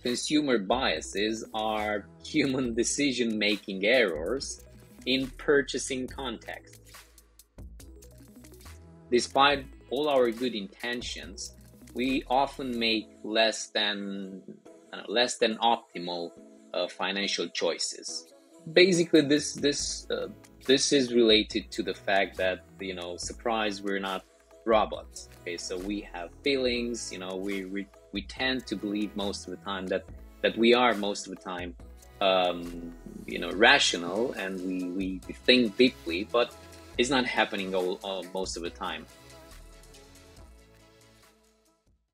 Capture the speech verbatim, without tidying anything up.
consumer biases are human decision-making errors in purchasing context. Despite all our good intentions, we often make less than uh, less than optimal uh, financial choices. Basically, this this uh, this is related to the fact that, you know, surprise, we're not robots. Okay, so we have feelings. You know, we we, we tend to believe most of the time that that we are most of the time, um, you know, rational, and we, we we think deeply, but it's not happening all, all most of the time.